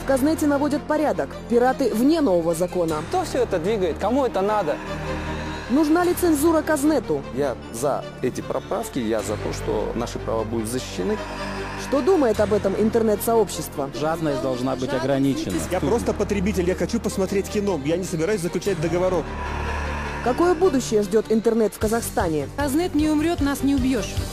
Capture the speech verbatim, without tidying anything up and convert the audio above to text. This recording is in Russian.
Казнете наводят порядок. Пираты вне нового закона. Кто все это двигает? Кому это надо? Нужна ли цензура Казнету? Я за эти поправки, я за то, что наши права будут защищены. Что думает об этом интернет-сообщество? Жадность должна быть ограничена. Я просто потребитель, я хочу посмотреть кино, я не собираюсь заключать договоров. Какое будущее ждет интернет в Казахстане? Казнет не умрет, нас не убьешь.